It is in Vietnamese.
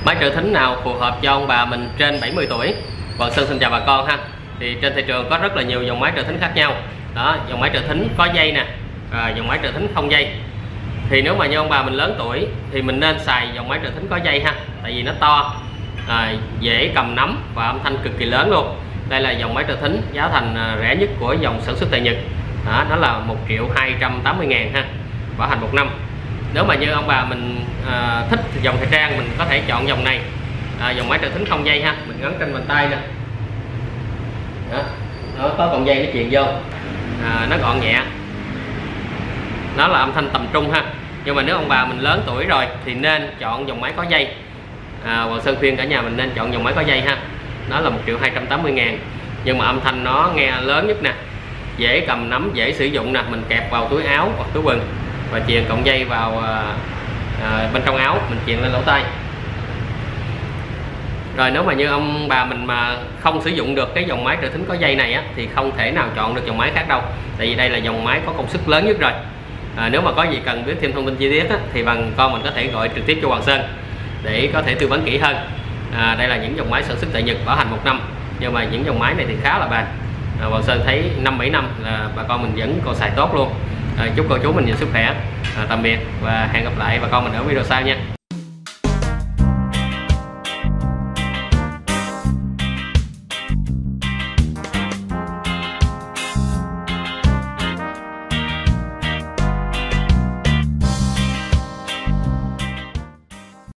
Máy trợ thính nào phù hợp cho ông bà mình trên 70 tuổi? Hoàng Sơn xin chào bà con ha. Thì trên thị trường có rất là nhiều dòng máy trợ thính khác nhau. Đó, dòng máy trợ thính có dây nè, dòng máy trợ thính không dây. Thì nếu mà như ông bà mình lớn tuổi thì mình nên xài dòng máy trợ thính có dây ha, tại vì nó to, dễ cầm nắm và âm thanh cực kỳ lớn luôn. Đây là dòng máy trợ thính giá thành rẻ nhất của dòng sản xuất tại Nhật. Đó, nó là 1.280.000 ha, bảo hành 1 năm. Nếu mà như ông bà mình thích dòng thời trang, mình có thể chọn dòng này, dòng máy trợ thính không dây ha, mình gắn trên bàn tay nè. Đó, nó có cọng dây nó truyền vô, nó gọn nhẹ, nó là âm thanh tầm trung ha. Nhưng mà nếu ông bà mình lớn tuổi rồi thì nên chọn dòng máy có dây. Hoàng Sơn khuyên cả nhà mình nên chọn dòng máy có dây ha, nó là 1.280.000, nhưng mà âm thanh nó nghe lớn nhất nè, dễ cầm nắm, dễ sử dụng nè, mình kẹp vào túi áo hoặc túi quần và chuyền cọng dây vào bên trong áo, mình chuyền lên lỗ tai. Rồi nếu mà như ông bà mình mà không sử dụng được cái dòng máy trợ thính có dây này á, thì không thể nào chọn được dòng máy khác đâu, tại vì đây là dòng máy có công suất lớn nhất rồi. Nếu mà có gì cần biết thêm thông tin chi tiết á, thì con mình có thể gọi trực tiếp cho Hoàng Sơn để có thể tư vấn kỹ hơn. Đây là những dòng máy sản xuất tại Nhật, bảo hành 1 năm, nhưng mà những dòng máy này thì khá là bền. Hoàng Sơn thấy 5-7 năm là bà con mình vẫn còn xài tốt luôn. Chúc cô chú mình nhiều sức khỏe. Tạm biệt và hẹn gặp lại bà con mình ở video sau nha.